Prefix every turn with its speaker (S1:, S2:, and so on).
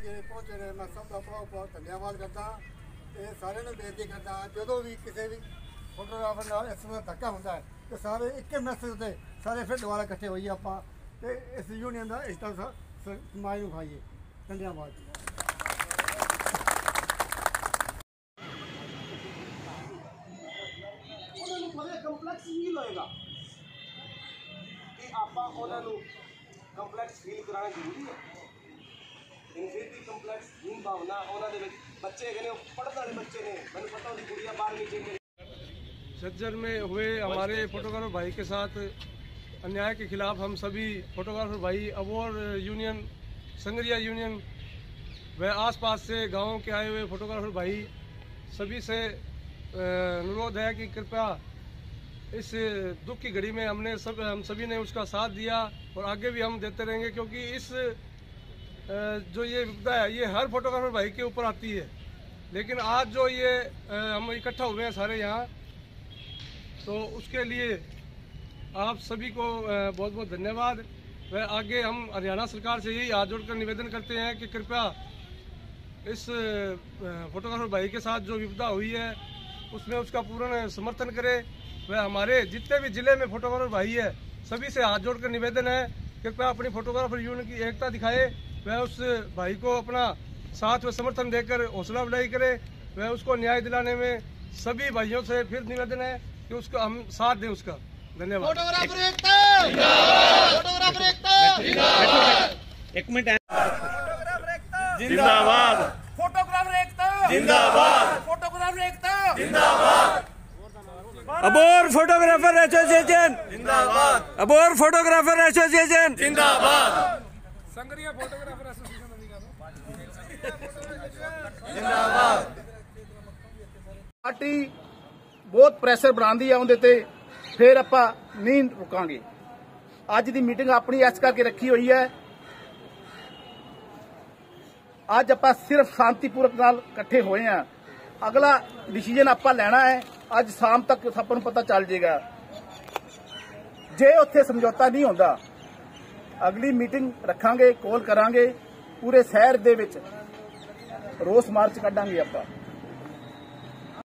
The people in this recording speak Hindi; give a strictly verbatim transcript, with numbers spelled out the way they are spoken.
S1: ਜਿਹੜੇ ਪਹੁੰਚੇ ਨੇ ਮੈਂ ਸਭ ਦਾ ਬਹੁਤ ਬਹੁਤ ਧੰਨਵਾਦ ਕਰਦਾ ਤੇ ਸਾਰਿਆਂ ਨੂੰ ਬੇਨਤੀ ਕਰਦਾ ਜਦੋਂ ਵੀ ਕਿਸੇ ਵੀ ਫੋਟੋਗ੍ਰਾਫਰ ਨਾਲ ਇਸ ਤਰ੍ਹਾਂ ਧੱਕਾ ਹੁੰਦਾ ਹੈ ਤੇ ਸਾਰੇ ਇੱਕੇ ਮੈਸੇਜ ਤੇ ਸਾਰੇ ਫਿਰ ਦੁਬਾਰਾ ਇਕੱਠੇ ਹੋਈਏ ਆਪਾਂ ਤੇ ਇਸ ਯੂਨੀਅਨ ਦਾ ਇਸ ਤਰ੍ਹਾਂ ਸਮਾਜ ਨੂੰ ਖਾਈਏ। ਧੰਨਵਾਦ।
S2: ਉਹਨਾਂ ਨੂੰ ਬੜੇ ਕੰਪਲੈਕਸ ਫੀਲ ਹੋਏਗਾ ਕਿ ਆਪਾਂ ਉਹਨਾਂ ਨੂੰ ਕੰਪਲੈਕਸ ਫੀਲ ਕਰਾਉਣਾ ਜ਼ਰੂਰੀ ਹੈ। ਇਨਫੀਰੀਟੀ ਕੰਪਲੈਕਸ ਦੀ ਭਾਵਨਾ ਉਹਨਾਂ ਦੇ ਵਿੱਚ ਬੱਚੇ ਹੈਗੇ ने पढ़ने वाले बच्चे ने मैंने पता उनकी गुड़िया बारहवीं के
S3: झज्जर में हुए हमारे फोटोग्राफर भाई के साथ अन्याय के खिलाफ हम सभी फोटोग्राफर भाई अबोर यूनियन, संगरिया यूनियन व आसपास से गांवों के आए हुए फोटोग्राफर भाई सभी से अनुरोध है कि कृपया इस दुख की घड़ी में हमने सब हम सभी ने उसका साथ दिया और आगे भी हम देते रहेंगे, क्योंकि इस जो ये विपदा है ये हर फोटोग्राफर भाई के ऊपर आती है। लेकिन आज जो ये हम इकट्ठा हुए हैं सारे यहाँ, तो उसके लिए आप सभी को बहुत बहुत धन्यवाद। व आगे हम हरियाणा सरकार से यही हाथ जोड़कर निवेदन करते हैं कि कृपया इस फोटोग्राफर भाई के साथ जो विपदा हुई है उसमें उसका पूर्ण समर्थन करे। वह हमारे जितने भी जिले में फोटोग्राफर भाई है सभी से हाथ जोड़कर निवेदन है कृपया अपनी फोटोग्राफर यूनियन की एकता दिखाए, वह उस भाई को अपना साथ व समर्थन देकर हौसला अफजाई करे। वह उसको न्याय दिलाने में सभी भाइयों से फिर निवेदन है कि उसका हम साथ दें उसका। धन्यवाद।
S4: फोटोग्राफर एकता फोटोग्राफर एकता
S5: एक मिनट
S4: फोटोग्राफर एकता
S5: जिंदाबाद
S4: फोटोग्राफर एकता
S5: जिंदाबाद
S4: फोटोग्राफर एकता जिंदाबाद
S5: अबोर फोटोग्राफर एसोसिएशन
S3: जिंदाबाद
S5: अबोर फोटोग्राफर एसोसिएशन
S3: जिंदाबाद संगरिया फोटोग्राफर एसोसिएशन
S2: जिंदाबाद।
S6: पार्टी बहुत प्रेशर बनाती है उनके फिर आप नहीं रुकांगे। अज की मीटिंग अपनी इस करके रखी हुई है, अज आप सिर्फ शांतिपूर्वक नाल इकट्ठे हुए हैं। अगला डिसीजन आप लेना है अज शाम तक सबको पता चल जाएगा। जे उत्थे समझौता नहीं होता अगली मीटिंग रखांगे, कॉल करांगे, पूरे शहर दे विच रोस मार्च कढ़ांगे आप।